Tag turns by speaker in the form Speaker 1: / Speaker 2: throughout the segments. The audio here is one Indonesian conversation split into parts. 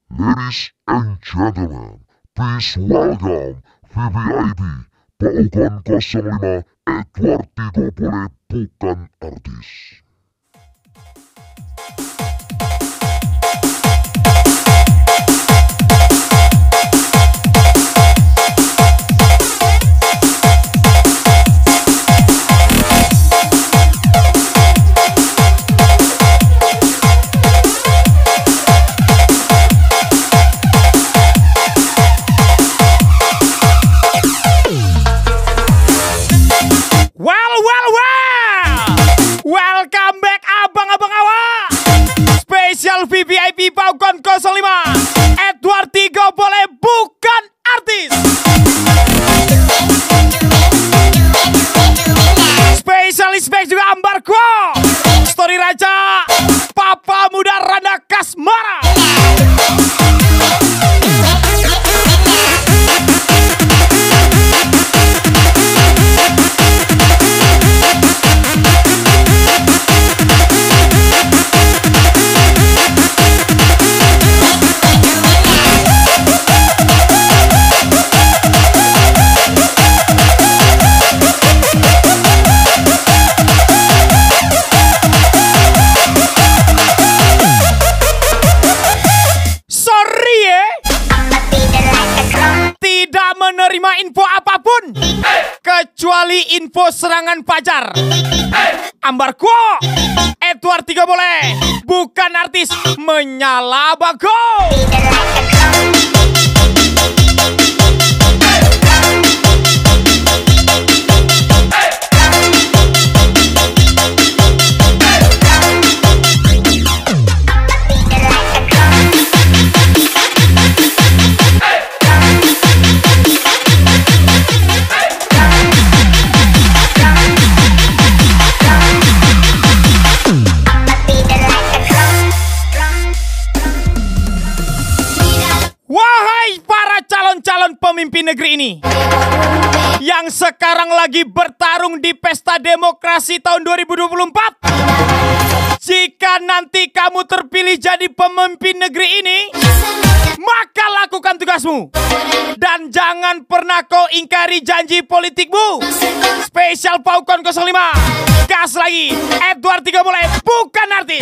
Speaker 1: Ladies and gentlemen, please welcome VVIP Paukan 05 Edward Tigo Boleh Bukan Artis.
Speaker 2: Welcome back abang-abang awak. Spesial VVIP Paukan 05 Edward Tigo Boleh Bukan Artis. Spesialis back juga Ambargo, Story Raja, Papa Muda Randa Kasmara. Menerima info apapun kecuali info serangan pajar. Ambargo, Edward Tigo Boleh Bukan Artis menyala bago. Calon pemimpin negeri ini yang sekarang lagi bertarung di pesta demokrasi tahun 2024. Jika nanti kamu terpilih jadi pemimpin negeri ini, maka lakukan tugasmu dan jangan pernah kau ingkari janji politikmu. Spesial Paukan 05, gas lagi, Edward Tigo Boleh Bukan Artis.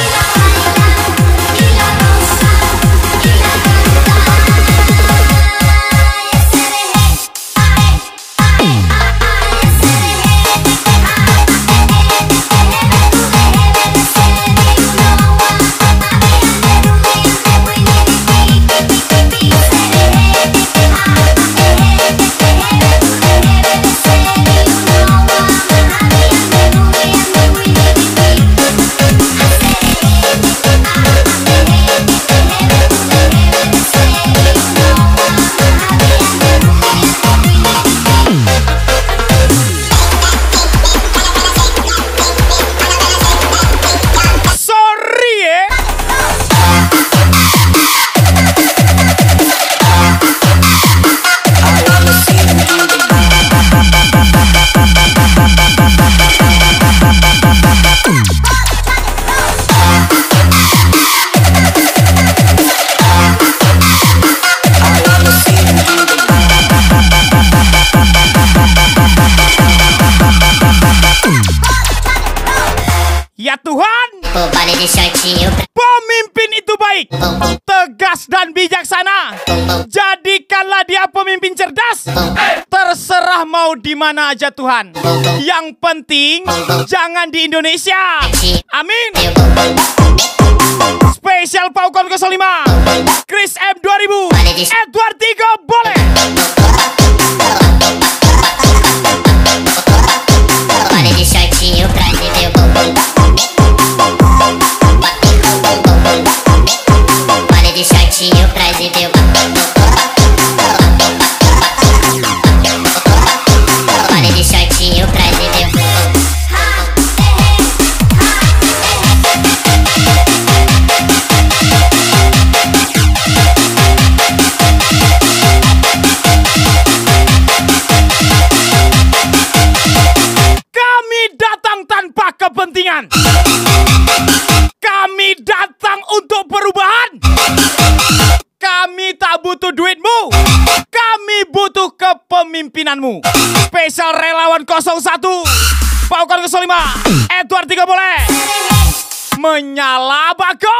Speaker 2: Ya Tuhan, pemimpin itu baik, tegas dan bijaksana. Jadikanlah dia pemimpin cerdas. Terserah mau di mana aja Tuhan. Yang penting jangan di Indonesia. Amin. Spesial Paukan 05, Chris M 2000, Edward Tigo Boleh. Kepentingan. Kami datang untuk perubahan. kepemimpinanmu. Spesial relawan 01 Paukan 05 Edward 3 boleh menyala bago.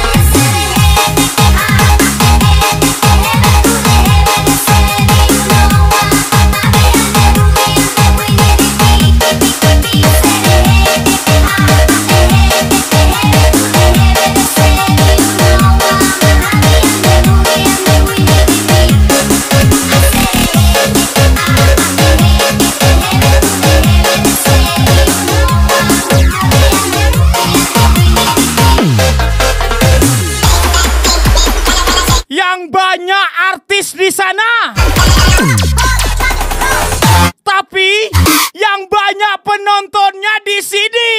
Speaker 2: Banyak artis di sana, tapi yang banyak penontonnya di sini.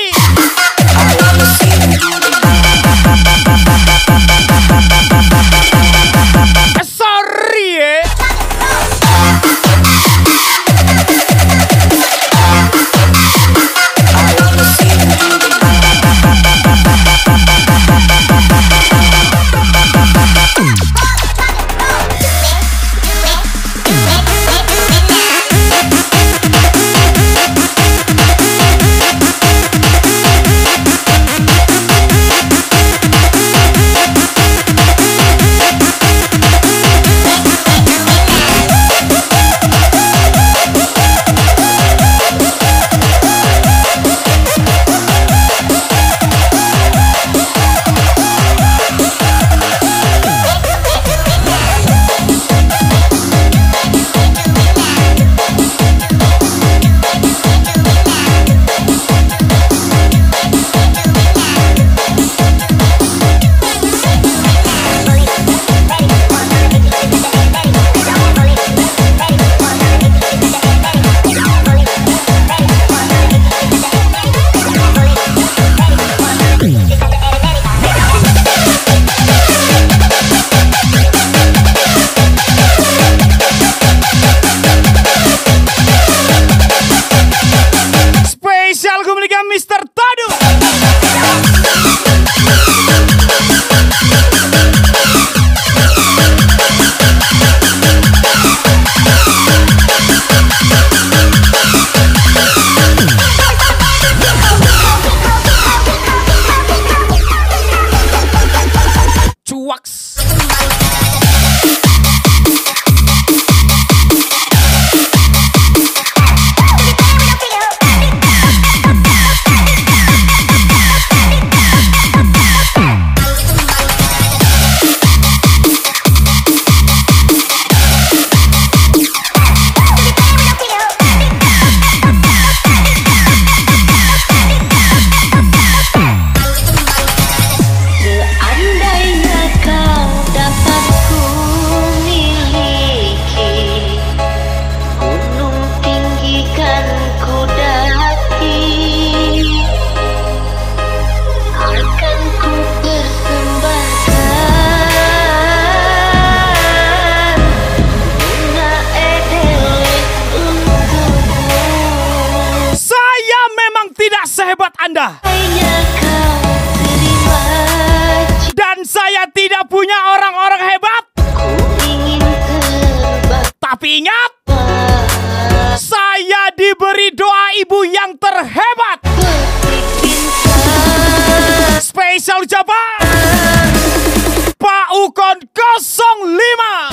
Speaker 2: Sorry ya. Mr. Tadu. Cuaks. Tidak sehebat Anda. Dan saya tidak punya orang-orang hebat. Tapi ingat, saya diberi doa ibu yang terhebat. Spesial ucapan Pak Ukon 05.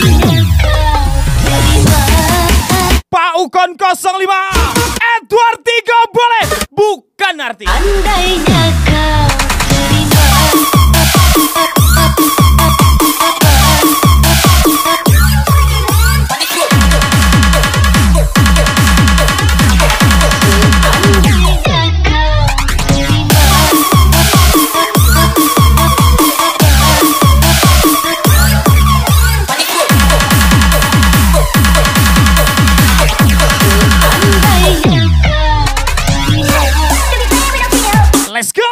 Speaker 2: Ukon 05 Edward boleh, bukan artis.
Speaker 3: Andainya kau terima.
Speaker 2: Let's go.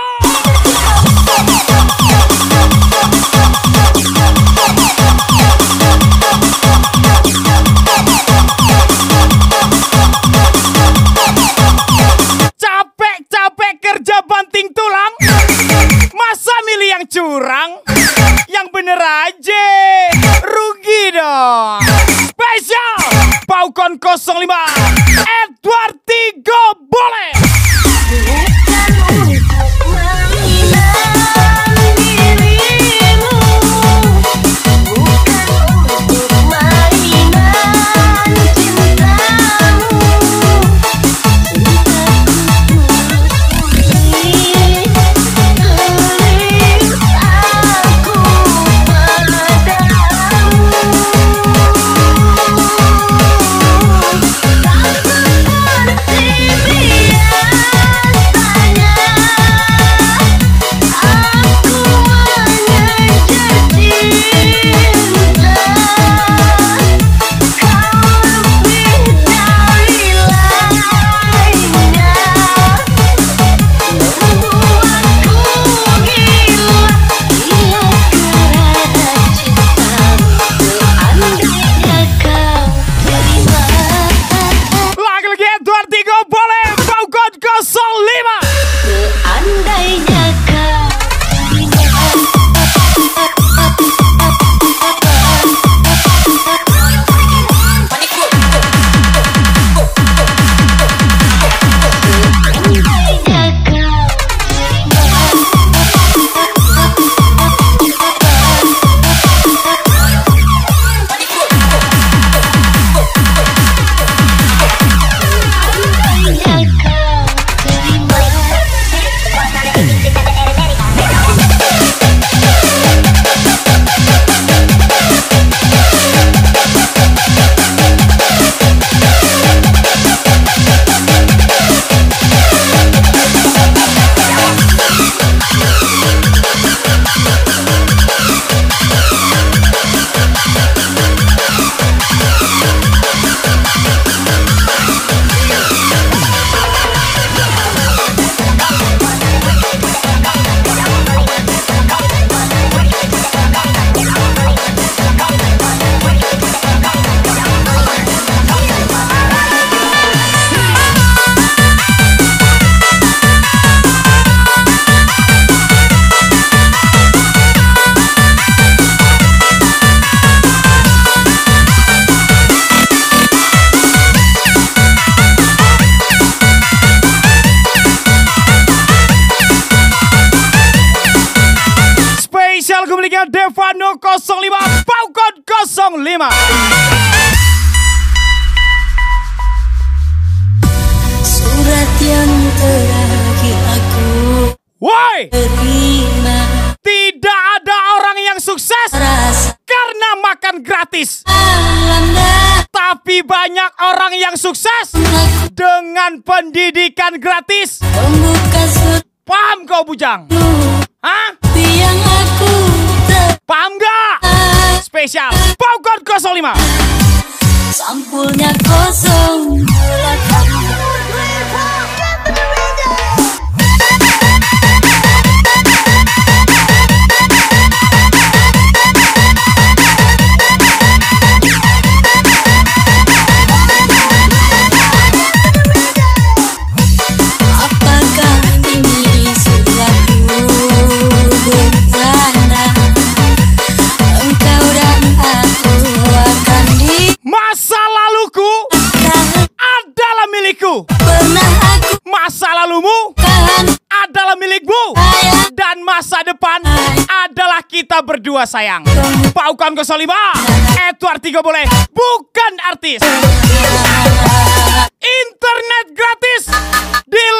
Speaker 2: Capek-capek kerja banting tulang, masa milih yang curang? Yang bener aja, rugi dong. Spesial Paukon 05 Edward Tigo boleh. Devano 05 Paukon 05.
Speaker 3: Surat yang terakhir aku terima.
Speaker 2: Tidak ada orang yang sukses karena makan gratis. Tapi banyak orang yang sukses dengan pendidikan gratis. Paham kau bujang? Hah?
Speaker 3: Yang aku
Speaker 2: paham gak? Spesial Paukon 05.
Speaker 3: Sampulnya kosong. Apakah ini suatu bencana? Engkau dan aku akan di
Speaker 2: masa laluku adalah milikku.
Speaker 3: pernah aku
Speaker 2: Masa lalumu
Speaker 3: kan
Speaker 2: adalah milikmu. Dan masa depan adalah kita berdua sayang. Paukon 05 Edward Tigo boleh, bukan artis. Internet gratis di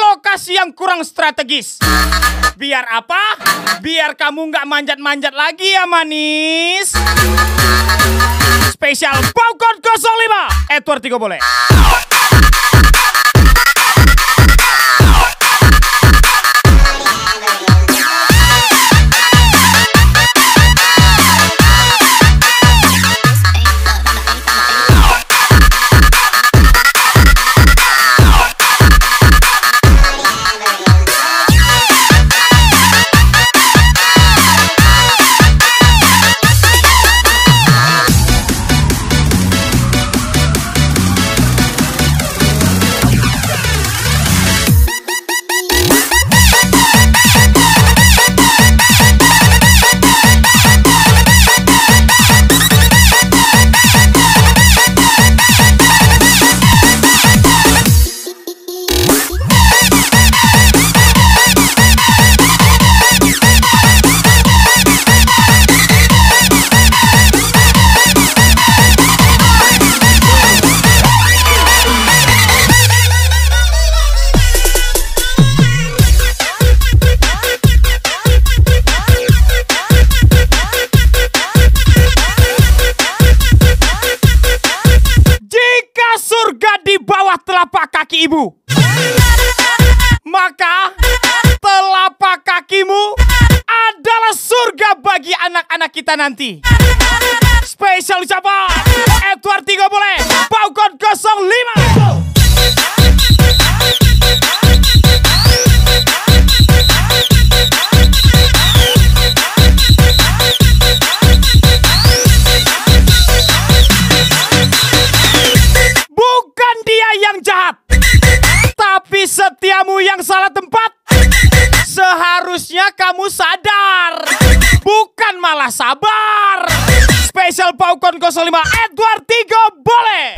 Speaker 2: yang strategis. Biar apa? Biar kamu nggak manjat-manjat lagi ya manis. Spesial Popcorn 05 Edward Tigo boleh. Telapak kaki ibu, maka telapak kakimu adalah surga bagi anak-anak kita nanti. Spesial ucapan Edward Tigo boleh. Popcorn 05. Yang jahat, tapi setiamu yang salah tempat. Seharusnya kamu sadar, bukan malah sabar. Spesial Popcorn 05 Edward Tigo boleh.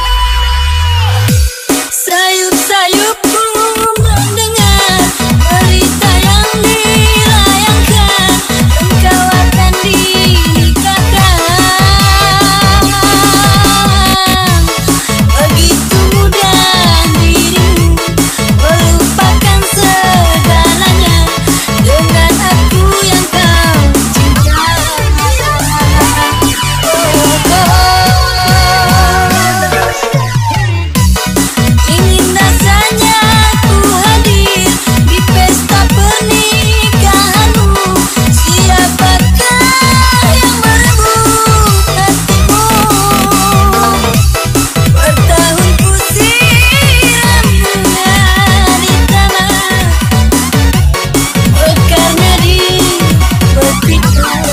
Speaker 3: Sayup-sayupku mendengar berita yang dilayangkan, engkau akan dinikahkan. Begitu mudah dirimu melupakan segalanya dengan aku yang kau cinta. Ingin rasanya ku hadir di pesta pernikahanmu. Siapakah yang merebut hatimu? Bertahun ku siram bunga di tanah, mekarnya di petik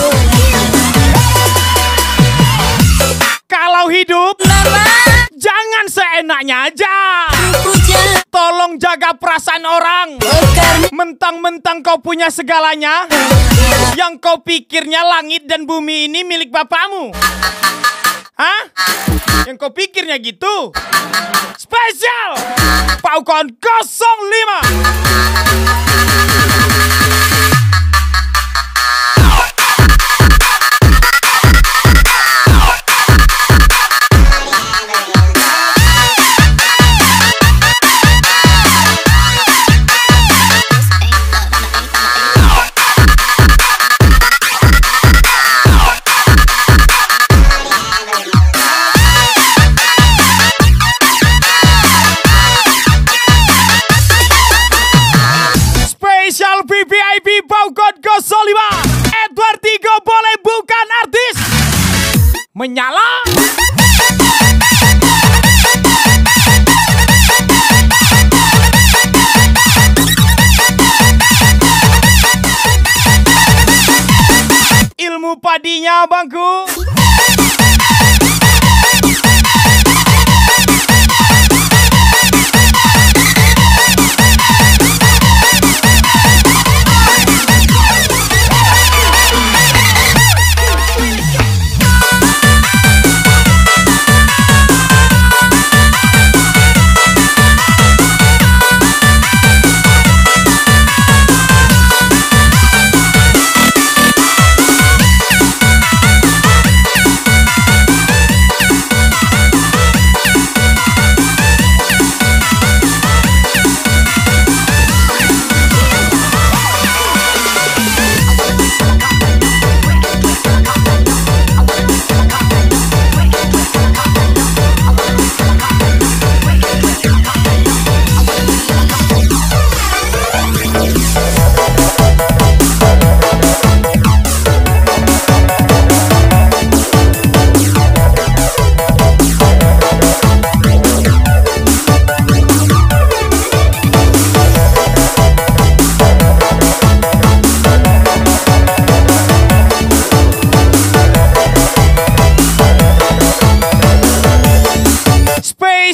Speaker 2: Kalau hidup jangan seenaknya aja. Tolong jaga perasaan orang. Mentang-mentang kau punya segalanya, yang kau pikirnya langit dan bumi ini milik bapakmu. Hah? Yang kau pikirnya gitu? Spesial Popcorn 05. VIP Popcorn 05 Edward Tigo boleh bukan artis. Menyala. Ilmu padinya bangku.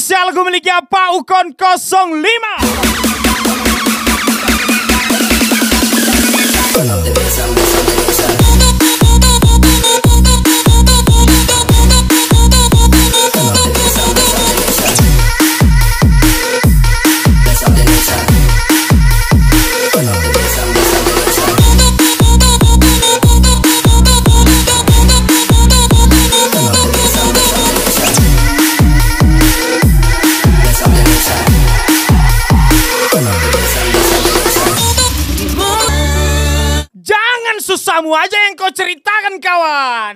Speaker 2: Spesial gue miliknya Pak Ukon 05. Susahmu aja yang kau ceritakan, kawan.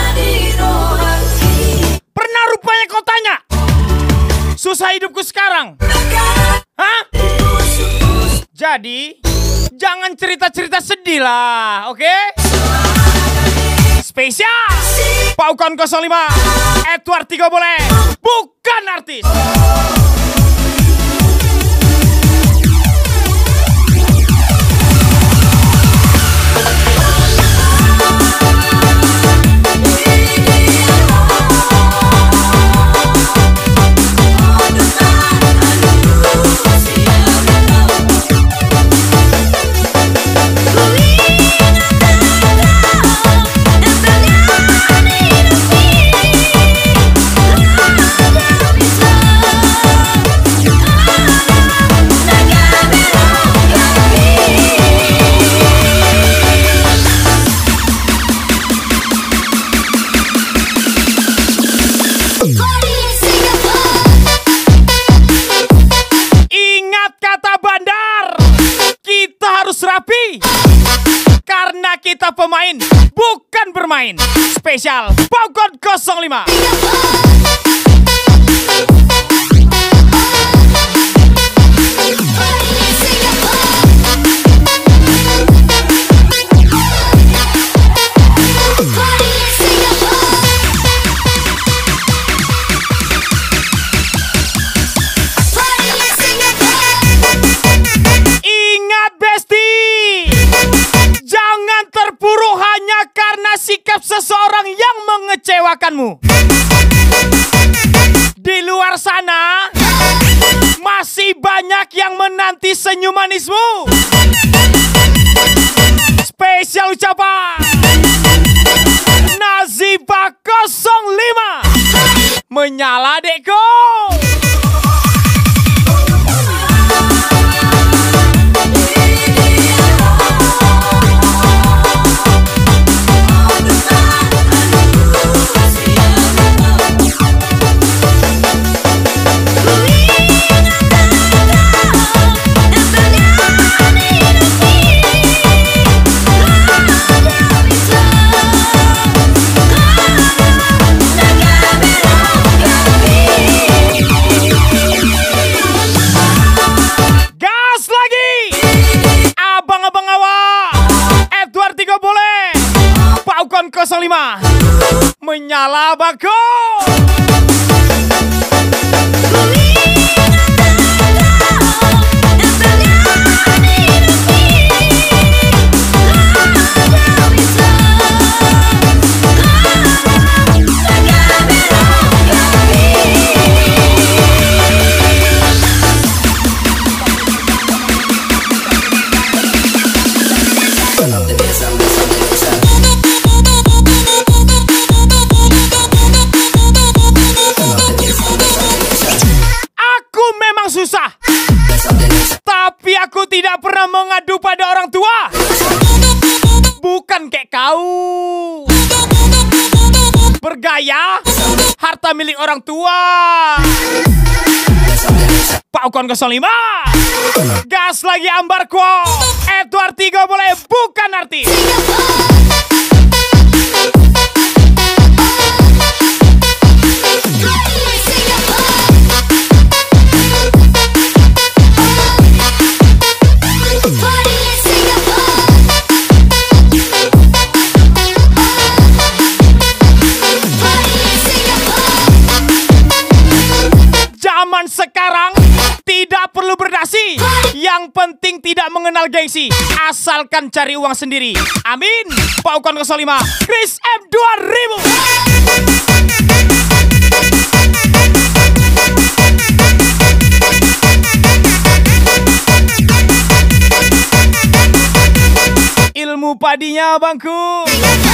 Speaker 2: Pernah rupanya kau tanya, susah hidupku sekarang? Hah? Jadi, jangan cerita-cerita sedih lah, oke? Spesial Pak Ukon 05, Edward Tigo boleh, bukan artis. Rapi karena kita pemain bukan bermain. Spesial Pak Ukon 05. Seseorang yang mengecewakanmu. Di luar sana masih banyak yang menanti senyum manismu. Spesial ucapan Naziba 05. Menyala dekku. Ukon 05 menyala bako. Susah, tapi aku tidak pernah mengadu pada orang tua. Bukan kayak kau bergaya harta milik orang tua. Pak Ukon 05, gas lagi ambar kuo. Edward Tigo boleh, bukan artis. Zaman sekarang tidak perlu berdasi, yang penting tidak mengenal gengsi, asalkan cari uang sendiri. Amin. Pak Ukon 05, Chris M 2000. padinya bangku.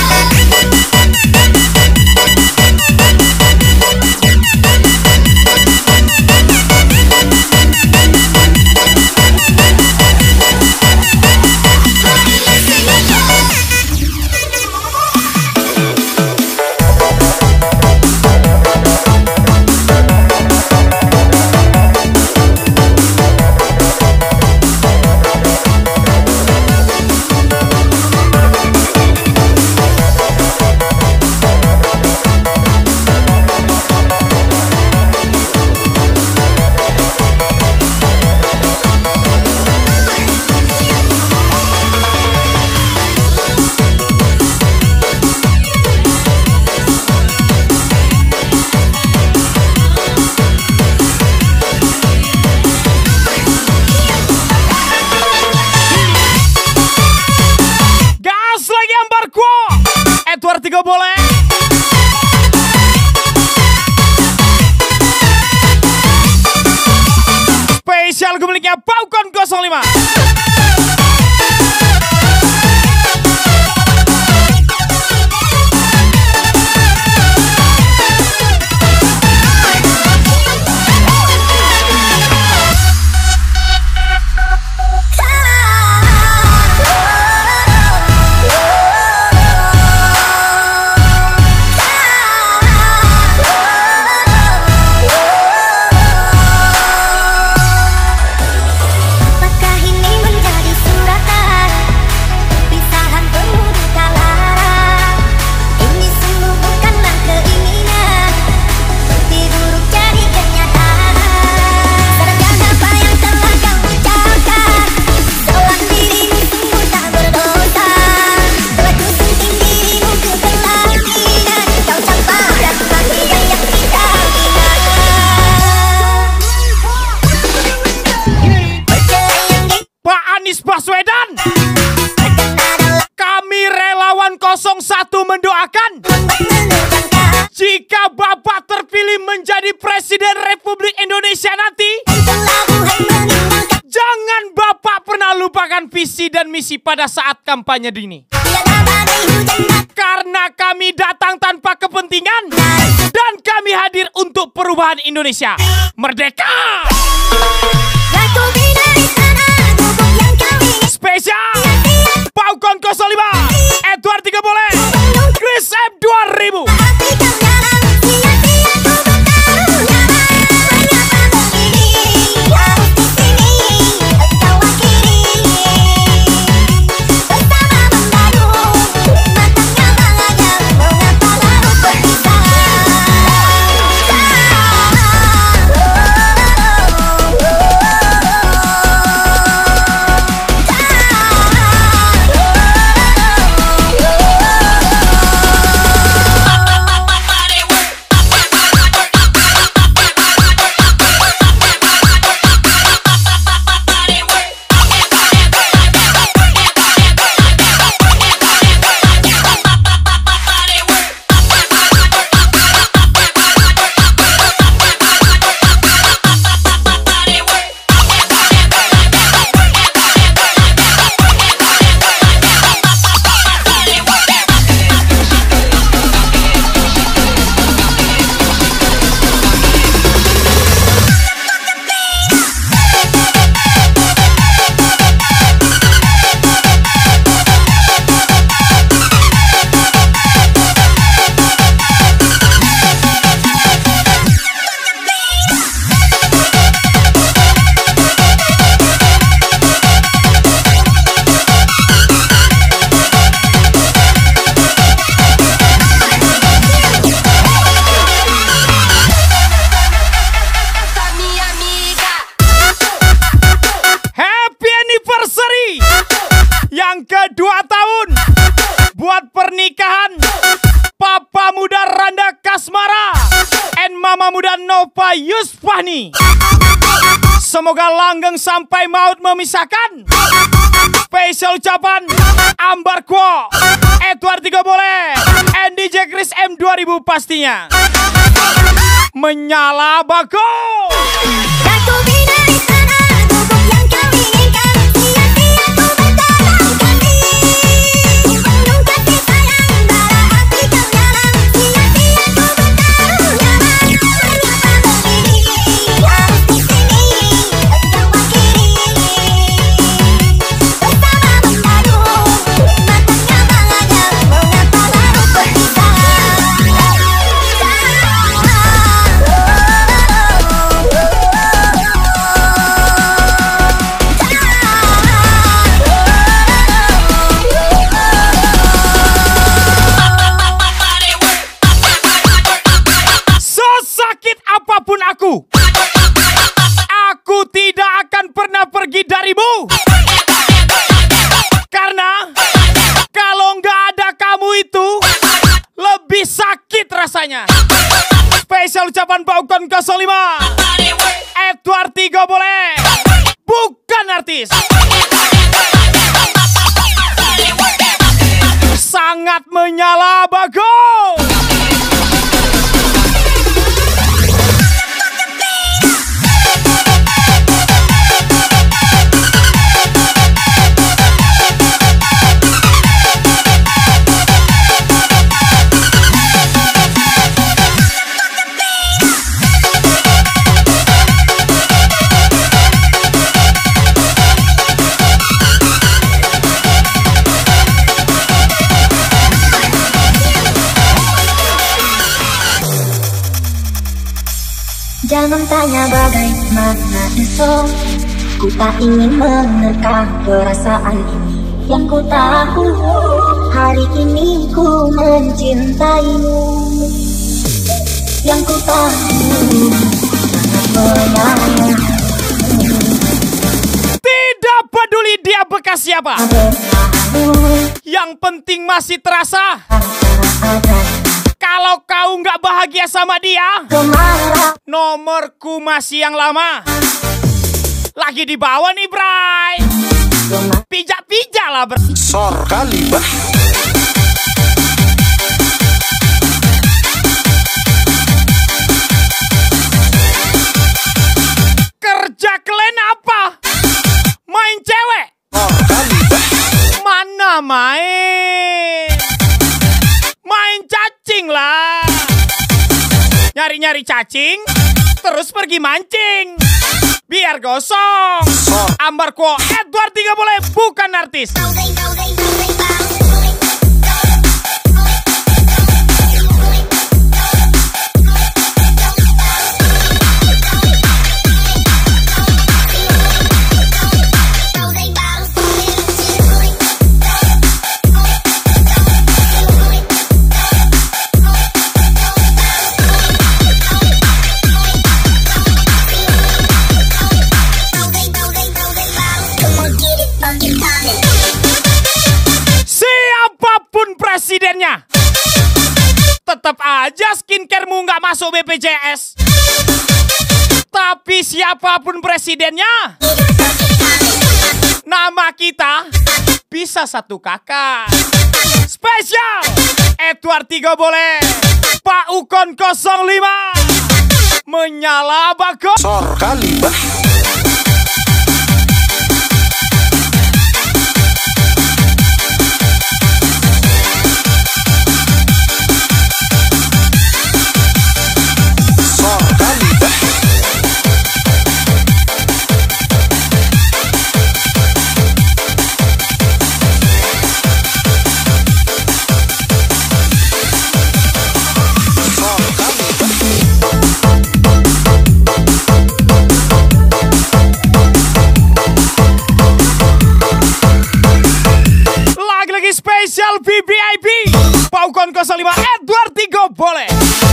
Speaker 2: Edward 3 boleh. Spesial miliknya Paukon 05. Baswedan, kami relawan 01 mendoakan jika Bapak terpilih menjadi Presiden Republik Indonesia nanti, jangan Bapak pernah lupakan visi dan misi pada saat kampanye dini. Karena kami datang tanpa kepentingan dan kami hadir untuk perubahan Indonesia. Merdeka! Spesial Paukon 05, Edward 3 boleh, Chris M 2000. Yang kedua tahun buat pernikahan Papa Muda Randa Kasmara and Mama Muda Nova Yusfahni. Semoga langgeng sampai maut memisahkan. Spesial ucapan Ambar Kwo, Edward 3 boleh, and DJ Chris M 2000 pastinya. Menyala bagus. siapapun aku tidak akan pernah pergi darimu. Karena kalau nggak ada kamu itu lebih sakit rasanya. Spesial ucapan Pak Ukon 05. Edward Tigo boleh, bukan artis. Sangat menyala bagus.
Speaker 4: Jangan tanya bagaimana esok, ku tak ingin menerka perasaan ini. Yang ku tahu, hari ini ku mencintaimu. Yang ku tahu, sangat menyayangimu.
Speaker 2: Tidak peduli dia bekas siapa, yang penting masih terasa. Kalau kau nggak bahagia sama dia, nomorku masih yang lama. Lagi di bawah nih, Bray. Pijak-pijak lah, Bray.
Speaker 5: Sor kali, bah.
Speaker 2: Kerja kalian apa? Main cewek?
Speaker 5: Sor kali, bah.
Speaker 2: Mana main? Main cacing lah. Nyari-nyari cacing, terus pergi mancing. Biar gosong. Ambar ko Edward Tigo boleh, bukan artis. Siapapun presidennya, tetap aja skincaremu nggak masuk BPJS. Tapi siapapun presidennya, nama kita bisa satu kakak. Spesial Edward Tigo boleh, Pak Ukon 05. Menyala bagus.
Speaker 5: Sor kali, bah.
Speaker 2: Spesial VVIP Pak Ukon 05 Edward Tigo boleh.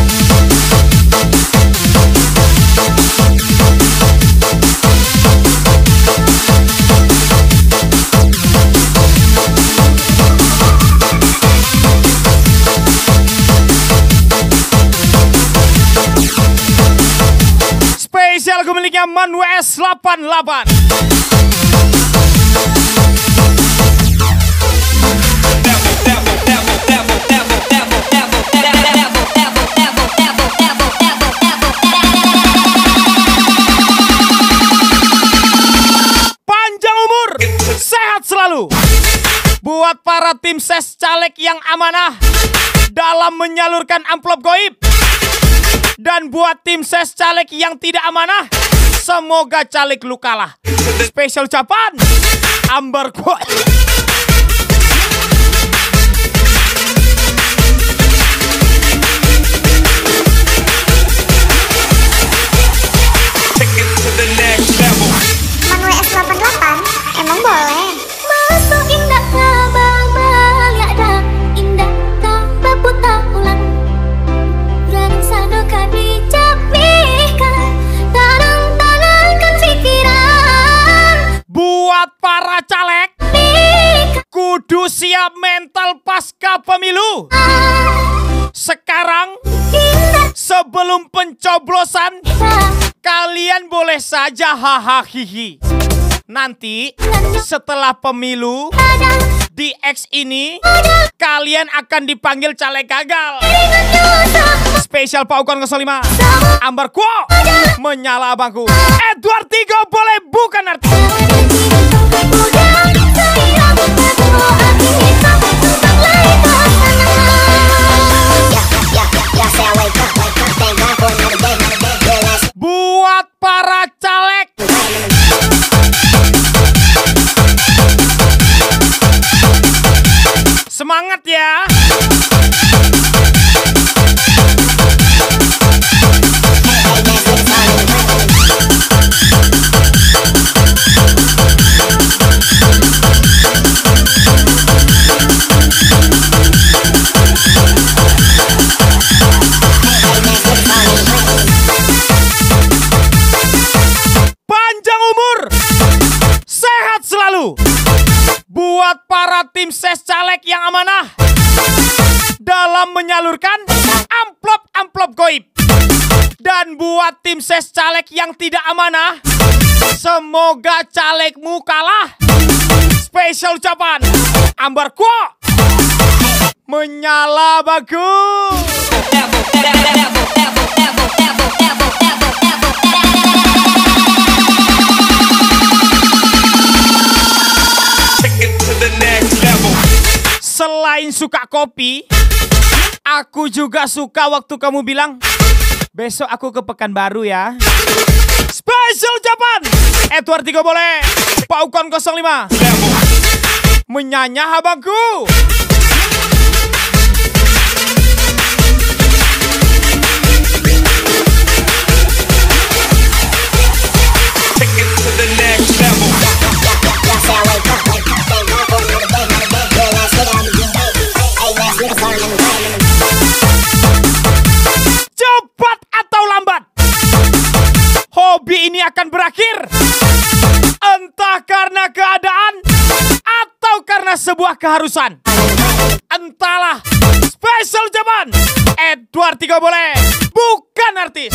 Speaker 2: Spesial pemiliknya Man WS 88. Selalu buat para tim ses caleg yang amanah dalam menyalurkan amplop goib, dan buat tim ses caleg yang tidak amanah, semoga caleg lu kalah. Spesial ucapan Ambar Kuat.
Speaker 4: Man WS 88 emang boleh. Masuk indah kabang ya dah, indah kau berputar ulang. Ranum sado kadi capih
Speaker 2: Buat para caleg, kudu siap mental pasca pemilu. Sekarang, sebelum pencoblosan, kalian boleh saja hahaha hihi. Nanti, setelah pemilu, di X ini, kalian akan dipanggil caleg gagal. Spesial Paukan 05, Ambar Kuo, menyala abangku. Edward Tigo boleh bukan artis. Buat para caleg, semangat ya. Panjang umur, sehat selalu. Buat para tim ses caleg yang amanah dalam menyalurkan amplop-amplop goib. Dan buat tim ses caleg yang tidak amanah, semoga calegmu kalah. Spesial ucapan Ambar Kuo, menyala bagus. Selain suka kopi, aku juga suka waktu kamu bilang, besok aku ke Pekanbaru ya. Spesial ucapan Edward Tigo boleh, Paukan 05, menyanyah abangku. Cepat atau lambat, hobi ini akan berakhir. Entah karena keadaan atau karena sebuah keharusan. Entahlah. Spesial ucapan Edward Tigo boleh bukan artis.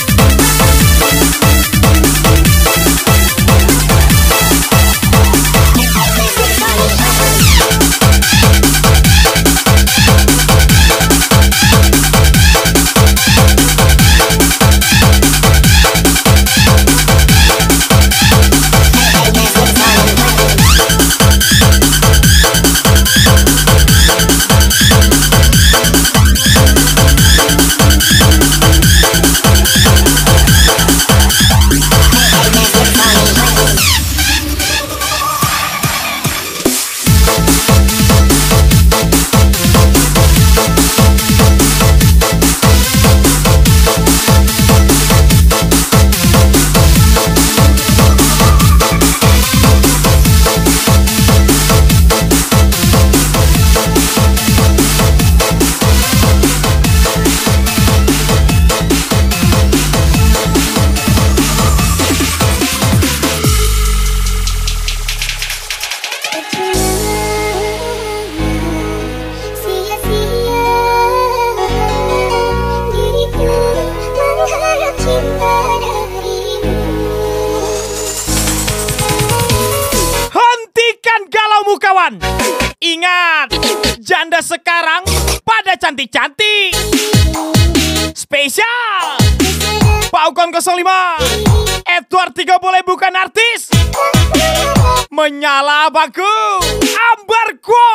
Speaker 2: Ingat, janda sekarang pada cantik-cantik. Spesial Paukan 05, Edward Tigo boleh bukan artis. Menyala baku Ambar Kuo.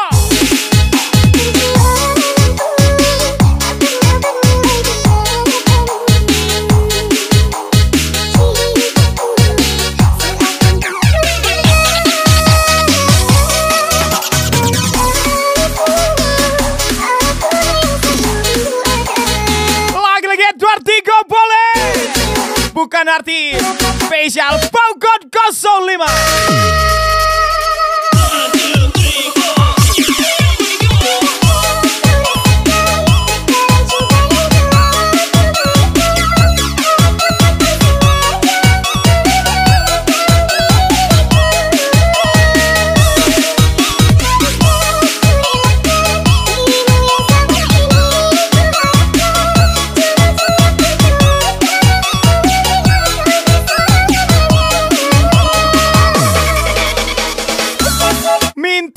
Speaker 2: Bukan artis. Spesial Paukan 05.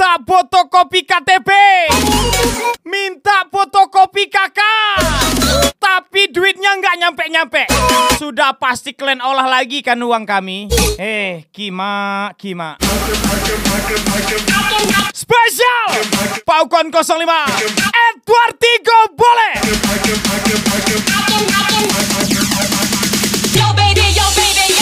Speaker 2: minta fotokopi KTP, minta fotokopi KK, tapi duitnya nggak nyampe-nyampe. Sudah pasti kalian olah lagi kan uang kami. Kima. Spesial Paukon 05 Edward Tigo boleh.
Speaker 3: Yo baby, yo baby, yo.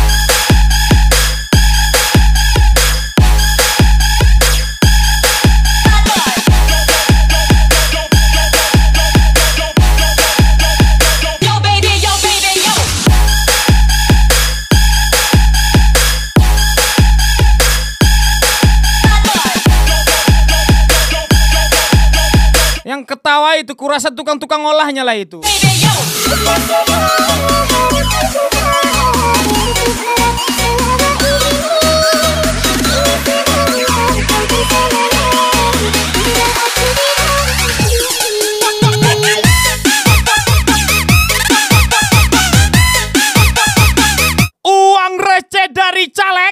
Speaker 2: Yang ketawa itu kurasa tukang-tukang olahnya lah itu. Uang receh dari caleg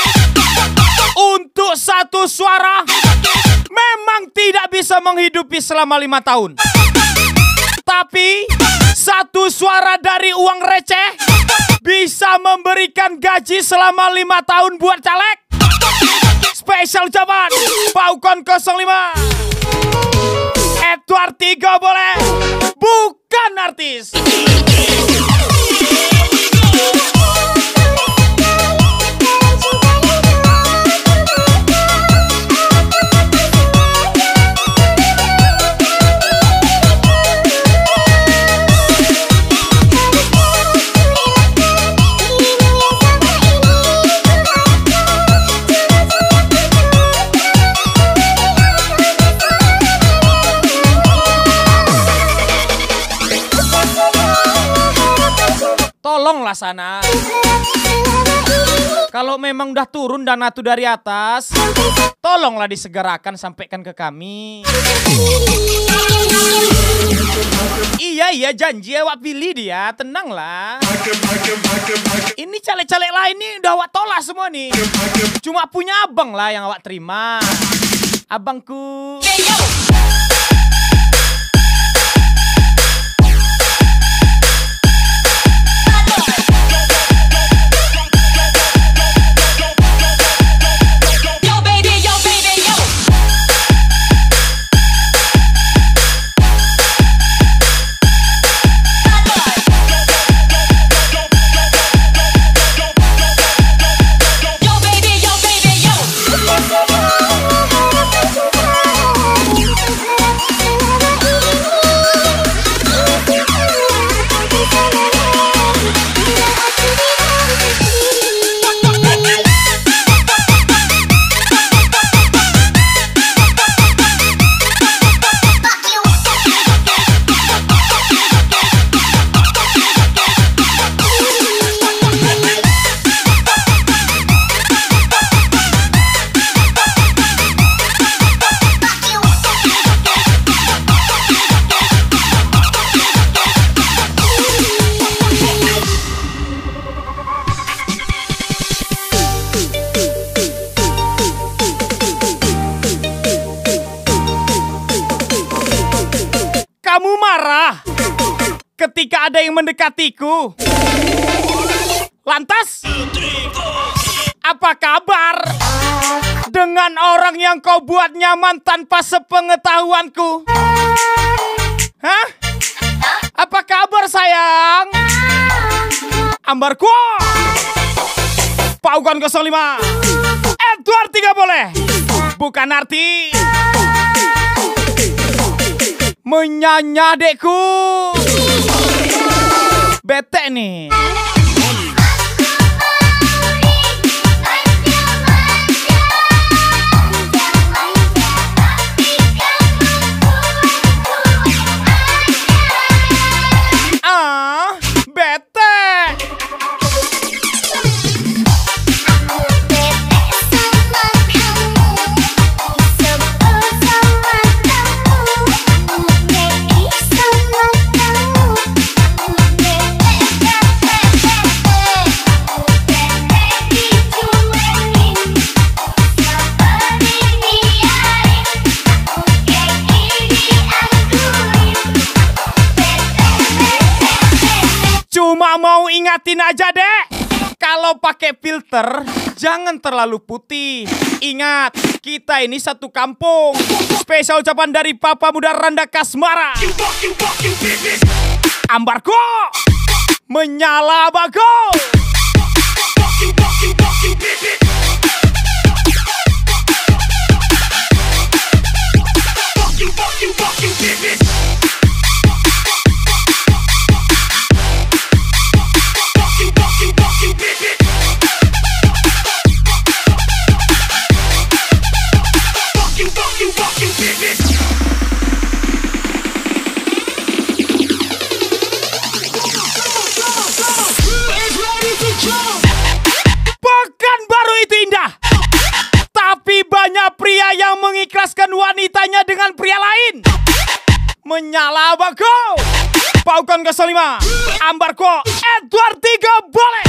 Speaker 2: untuk satu suara memang tidak bisa menghidupi selama 5 tahun. Tapi satu suara dari uang receh bisa memberikan gaji selama 5 tahun buat caleg. Spesial jawaban Paukon 05 Edward Tigo boleh. Bukan artis. Tolonglah sana. Kalau memang udah turun dana itu dari atas, tolonglah disegerakan sampaikan ke kami. Iya janji awak pilih dia, tenanglah. Ini caleg-caleg lain nih udah awak tolak semua nih. Cuma punya abang lah yang awak terima. Abangku. Kamu marah ketika ada yang mendekatiku. Lantas, apa kabar dengan orang yang kau buat nyaman tanpa sepengetahuanku? Hah? Apa kabar sayang? Ambarku Paukon 05 Edward Tigo boleh. Bukan arti menyanya dekku. Bete nih. Bete. Kalau pakai filter, jangan terlalu putih. Ingat, kita ini satu kampung. Spesial ucapan dari Papa Muda Randa Kasmara. Ambargo, menyala bago. Pekanbaru itu indah, tapi banyak pria yang mengikhlaskan wanitanya dengan pria lain. Menyala bago, Paukan 05, Ambargo, Edward 3 boleh.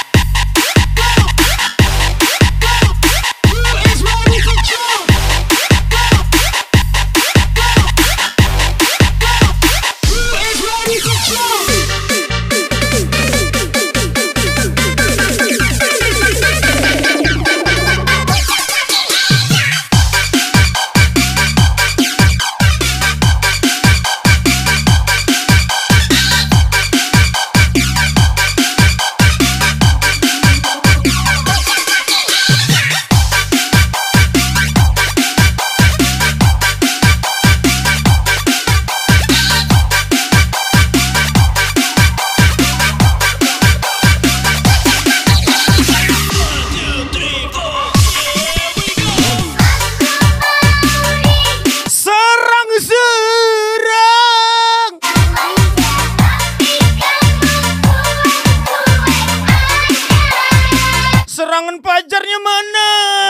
Speaker 2: Serangan pajarnya mana?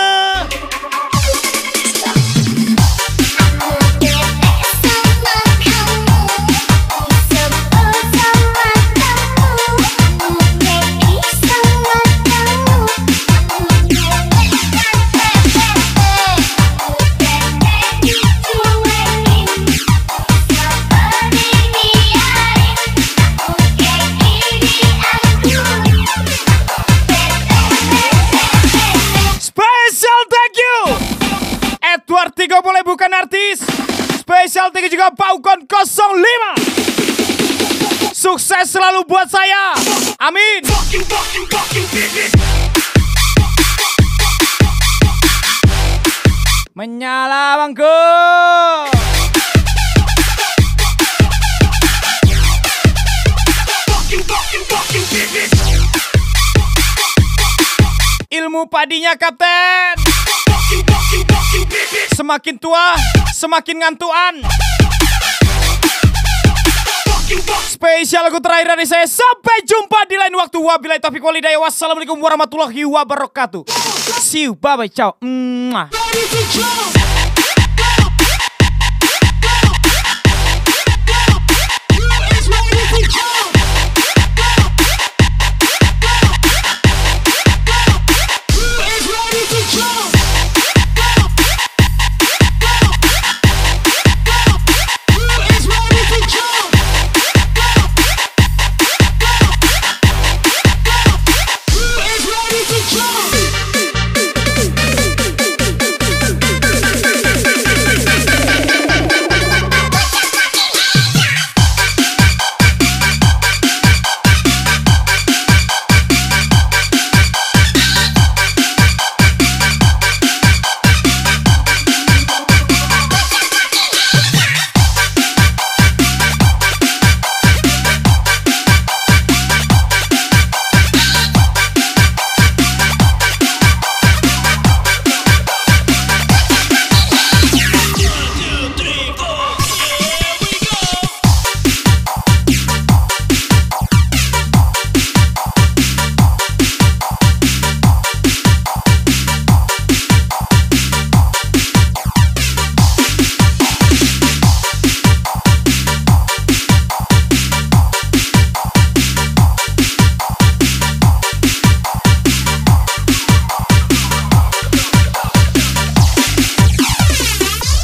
Speaker 2: Edward 3 boleh bukan artis. Spesial 3 juga Paukan 05. Sukses selalu buat saya. Amin. Menyala bangku. Ilmu padinya kapten. Semakin tua, semakin ngantuan. Spesial lagu terakhir dari saya. Sampai jumpa di lain waktu. Wabillahi taufiq walhidayah. Wassalamualaikum warahmatullahi wabarakatuh. See you, bye bye, ciao.